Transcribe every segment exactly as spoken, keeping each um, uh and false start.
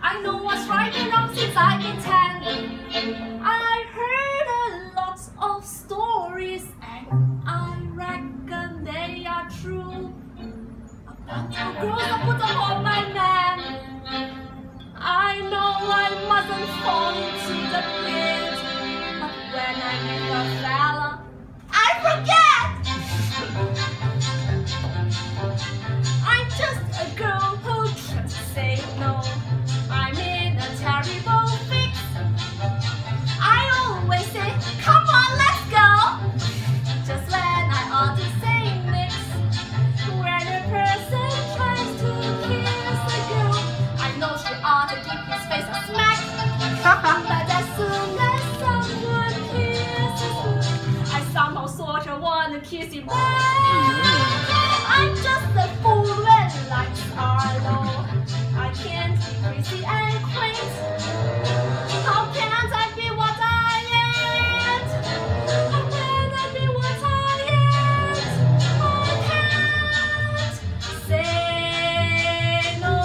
I know what's right and wrong since I've been ten. I heard a lot of stories and I reckon they are true. About the girls I put upon my man. I know I mustn't fall into the pit, but when I meet a fella, I forget. I'm just a girl who can't say no. I'm in a terrible fix. I always say, come on, let's go, just when I ought to say mix. When a person tries to kiss a girl, I know she ought to give his face a smack. But as soon as someone kisses her, I somehow sort of want to kiss him back. I'm just a fool when lights are low. I can't be crazy and quaint. How can't I be what I ain't? How can I be what I ain't? I can't say no.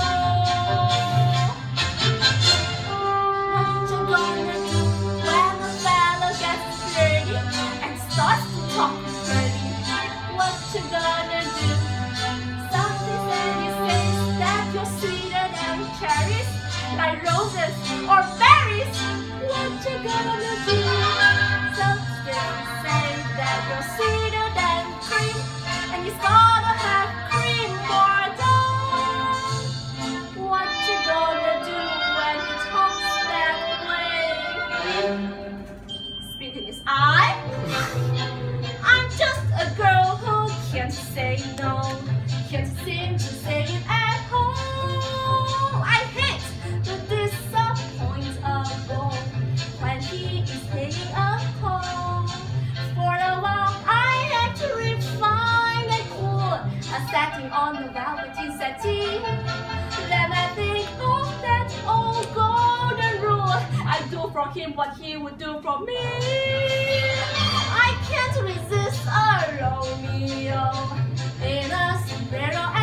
What you gonna do when a fella gets flirty and starts to talk dirty? What you gonna do? Something that he says that you're sweeter than cherries, like roses or berries. What you gonna do? Something says that you're sweeter than cream, and he's gotta have cream more than. What you gonna do when he talks that way? Spit in his eye? I'm just a girl who can't say no, can't seem to say it at home. I hate to disappoint a boy when he is paying a call. For a while I had to refine and cool, a setting on the velveteen settee. Then I think of that old golden rule, I do for him what he would do for me. I can't resist a Romeo in a sombrero